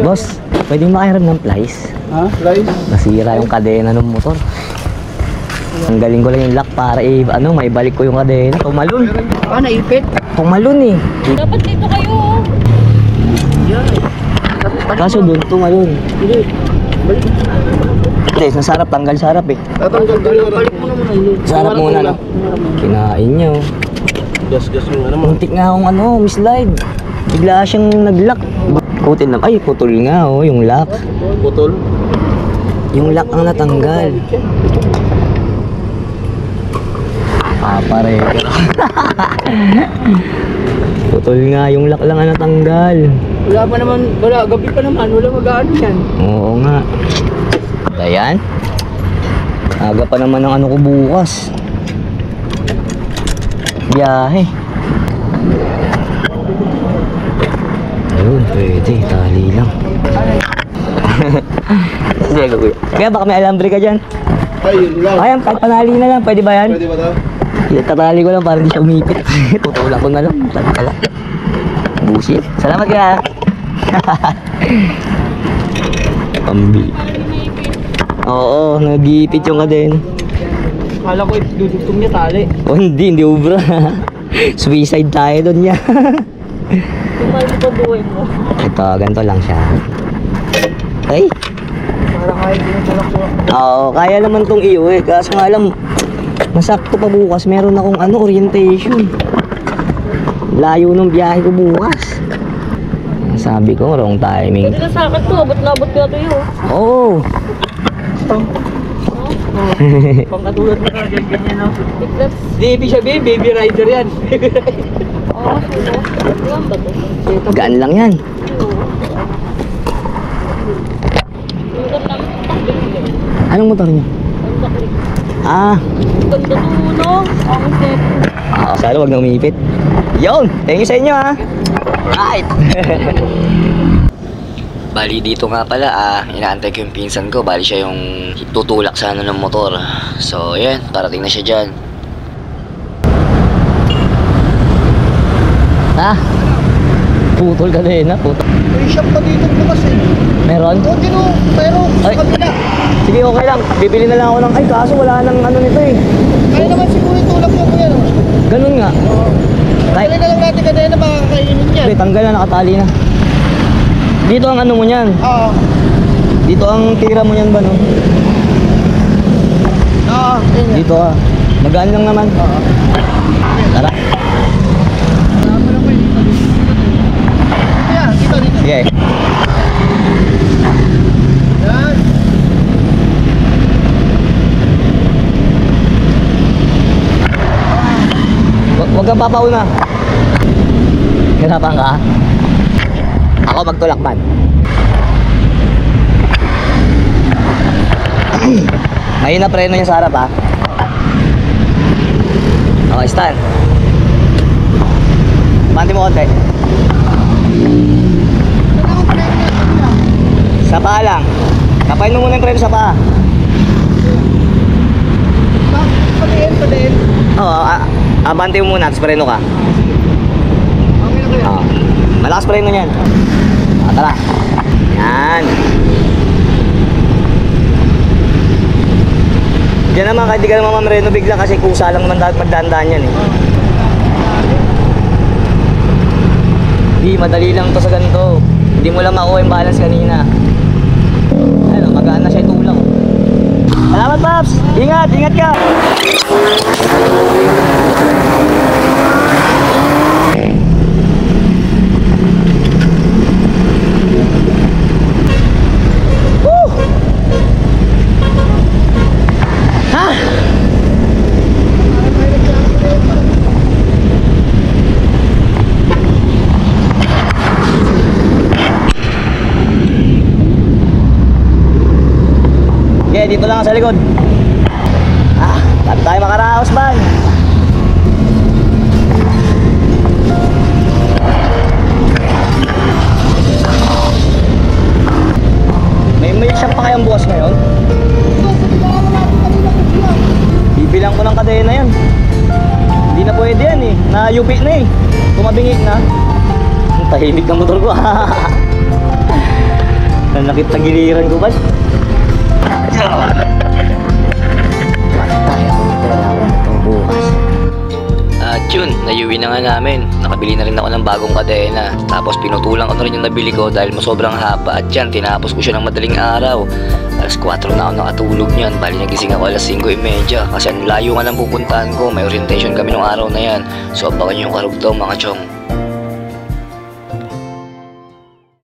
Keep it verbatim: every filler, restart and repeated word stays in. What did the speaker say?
Boss, pwede makiram ng plies? Ha? Plies? Nasira yung kadena ng motor. Ang galing ko lang yung lock para i ano, may balik ko yung kadena. Tumalon. Ah, naipit? Tumalon eh. Dapat dito kayo. Kaso doon, tumalon. Hindi. Balik. Hindi, sa sarap, tanggal sarap eh. Tatanggal ka rin. Balik mo na muna. Sarap muna no. Kinain nyo. Gas-gas mo nga naman. Muntik nga akong ano, mislide. Bigla siyang nag-lock. Kutin lang. Ay, putol nga oh, yung lock. Putol? Yung lock ang natanggal. Ah, pare. Putol nga, yung lock lang ang natanggal. Wala pa naman, wala, gabi pa naman, wala mag-ano yan. Oo nga. Ayan. Aga pa naman ang ano ko bukas. Biyahe. Ayun, pwede. Tali lang. Sige, kuya. Kaya baka may alambre ka dyan. Ay, yun lang. Ayan, kahit panali na lang. Pwede ba yan? Pwede ba ito? Tatali ko lang para hindi siya umipit. Tutulak ko na lang. Tala pala. Busit. Salamat kaya. Pambili. Oo, nag-iipit yung kadena. Kala ko dudugtong niya tali. Oh, hindi, hindi ubra. Suicide tayo doon niya. Tumal mo pa buhay mo. Ito, ganito lang siya. Ay! Para kaya ginutulak-tulak. Oo, kaya naman tong iyo eh. Kaso nga alam, masakto pa bukas. Meron akong ano, orientation. Layo ng biyahe ko bukas. Sabi ko, wrong timing. Pwede na sa akin to. Abot na abot ko ito yun. Oo. Pangkatulad mo ka, ganyan no? Biglas. Di, ibig sabihin, baby rider yan. Oo, sumo. Ilan ba to? Gaan lang yan. Ilan lang. Anong motor niya? Ang sakit. Ah. Ganda to, no? Ang step. Ah, sana wag na umipit. Yun! Thank you sa inyo ha! Right! Bali dito nga pala, ah, inaantay ko yung pinsan ko. Bali siya yung tutulak sa ano ng motor. So, yan, parating na siya dyan. Ah! Putol ka din, ha? Putol. May shop pa dito bukas eh. Meron? Oo, dito, pero Ay. sa kabila. Sige, okay lang. Bibili na lang ako ng... Ay, kaso wala nang ano nito eh. Kaya naman siguro itulak yung yan. Ganun nga. Kaya na lang natin kanina na makakainin yan. Hindi, tanggal na, nakatali na. Dito ang ano mo niyan. Oo. Dito ang tira mo niyan ba, no? Oo, ganyan. Dito ah. Magaan lang naman. Oo. Tara. Marami na po eh, dito dito. Kaya, dito dito. Sige. Yan. Wag, wag kang papauna. Hirapan ka? Ako magtulakban. Ngayon na preno niya sa harap ha. Okay, stand. Panti mo konti. Sa paa lang. Kapain mo muna yung preno sa paa. Paliin, paliin. Oo, ah, abante mo muna, tapos preno ka. Okay na kaya. Oo. Malakas preno niyan. Ah, tara. Yan. Diyan naman, kahit di ka naman mamreno bigla kasi kusa lang naman dapat magdandaan yan eh. Di, madali lang to sa ganito. Hindi mo lang makuha yung balance kanina. Ayun, magaan na siya itulak. Salamat, Paps! Ingat, ingat ka! Woo! Ha? Okay, dito lang sa likod. Ah, ba't tayo makaraos ba? May may shop pa kayang bukas ngayon? Bibilang ko ng kadena yan. Hindi na pwede yan eh. Na-yupi na eh. Tumabingik na. Ang tahimik ng motor ko. Nanakit na giliran ko ba? Tayo kung pera ako na itong bukas. At yun, nayuwi na nga namin. Nakabili na rin ako ng bagong kadena. Tapos pinutulang ko na rin yung nabili ko dahil sobrang haba. At yan, tinapos ko siya ng madaling araw. alas kwatro na ako nakatulog niyan. Bali nagising ako alas singko trenta. Kasi ang layo nga lang pupuntahan ko. May orientation kami nung araw na yan. So abangan nyo yung karugtong mga chong.